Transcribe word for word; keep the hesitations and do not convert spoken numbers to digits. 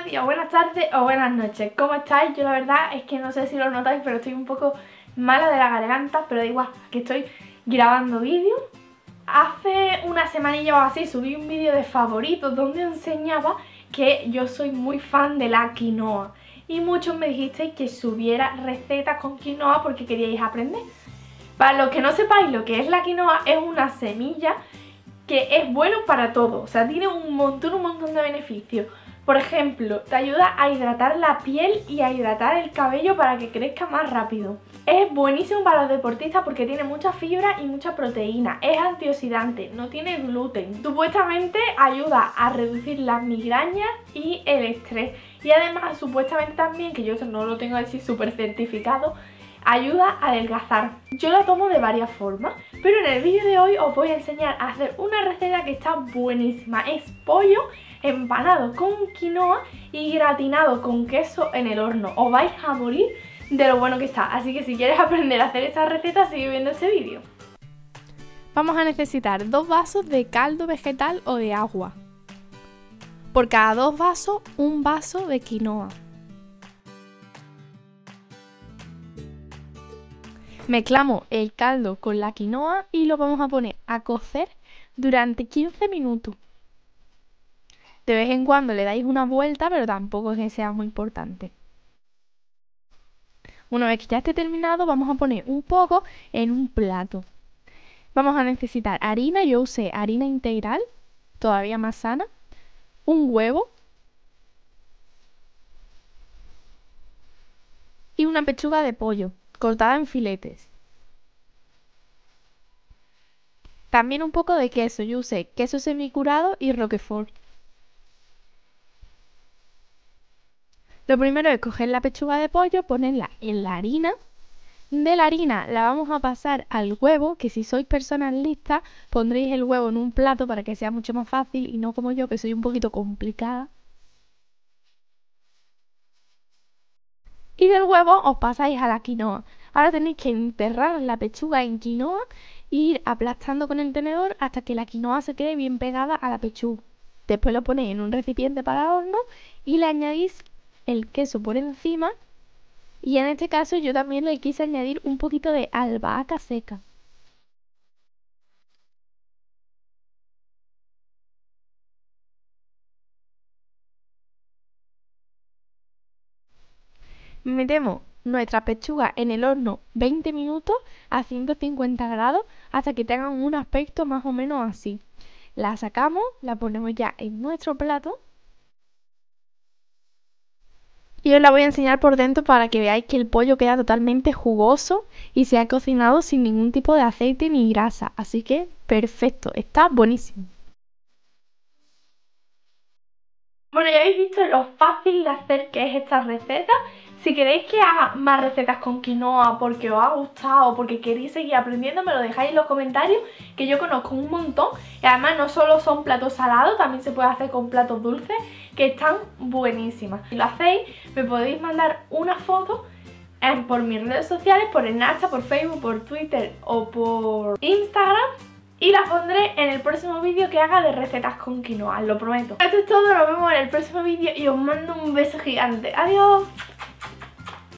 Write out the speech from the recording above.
buenos días, buenas tardes o buenas noches. ¿Cómo estáis? Yo la verdad es que no sé si lo notáis, pero estoy un poco mala de la garganta, pero da igual, que estoy grabando vídeos. Hace una semanilla o así subí un vídeo de favoritos donde enseñaba que yo soy muy fan de la quinoa. Y muchos me dijisteis que subiera recetas con quinoa porque queríais aprender. Para los que no sepáis lo que es la quinoa, es una semilla que es bueno para todo. O sea, tiene un montón, un montón de beneficios. Por ejemplo, te ayuda a hidratar la piel y a hidratar el cabello para que crezca más rápido. Es buenísimo para los deportistas porque tiene mucha fibra y mucha proteína. Es antioxidante, no tiene gluten. Supuestamente ayuda a reducir las migrañas y el estrés. Y además, supuestamente también, que yo no lo tengo así súper certificado, ayuda a adelgazar. Yo la tomo de varias formas, pero en el vídeo de hoy os voy a enseñar a hacer una receta que está buenísima. Es pollo empanado con quinoa y gratinado con queso en el horno. Os vais a morir de lo bueno que está. Así que si quieres aprender a hacer esta receta, sigue viendo este vídeo. Vamos a necesitar dos vasos de caldo vegetal o de agua. Por cada dos vasos, un vaso de quinoa. Mezclamos el caldo con la quinoa y lo vamos a poner a cocer durante quince minutos. De vez en cuando le dais una vuelta, pero tampoco es que sea muy importante. Una vez que ya esté terminado, vamos a poner un poco en un plato. Vamos a necesitar harina, yo usé harina integral, todavía más sana, un huevo y una pechuga de pollo cortada en filetes. También un poco de queso, yo usé queso semicurado y roquefort. Lo primero es coger la pechuga de pollo, ponerla en la harina. De la harina la vamos a pasar al huevo, que si sois personas listas pondréis el huevo en un plato para que sea mucho más fácil y no como yo, que soy un poquito complicada. Y del huevo os pasáis a la quinoa. Ahora tenéis que enterrar la pechuga en quinoa e ir aplastando con el tenedor hasta que la quinoa se quede bien pegada a la pechuga. Después lo ponéis en un recipiente para horno y le añadís el queso por encima. Y en este caso yo también le quise añadir un poquito de albahaca seca. Metemos nuestra pechuga en el horno veinte minutos a ciento cincuenta grados hasta que tengan un aspecto más o menos así. La sacamos, la ponemos ya en nuestro plato. Y os la voy a enseñar por dentro para que veáis que el pollo queda totalmente jugoso y se ha cocinado sin ningún tipo de aceite ni grasa. Así que perfecto, está buenísimo. Bueno, ya habéis visto lo fácil de hacer que es esta receta. Si queréis que haga más recetas con quinoa porque os ha gustado o porque queréis seguir aprendiendo, me lo dejáis en los comentarios, que yo conozco un montón. Y además no solo son platos salados, también se puede hacer con platos dulces, que están buenísimas. Si lo hacéis, me podéis mandar una foto eh, por mis redes sociales, por Snapchat, por Facebook, por Twitter o por Instagram. Y las pondré en el próximo vídeo que haga de recetas con quinoa, lo prometo. Esto es todo, nos vemos en el próximo vídeo y os mando un beso gigante. ¡Adiós!